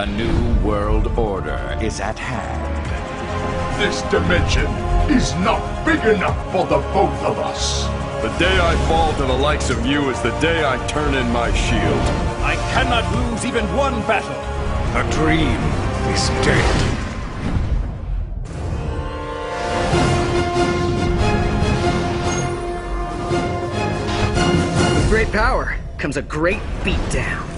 A new world order is at hand. This dimension is not big enough for the both of us. The day I fall to the likes of you is the day I turn in my shield. I cannot lose even one battle. A dream is dead. With great power comes a great beatdown.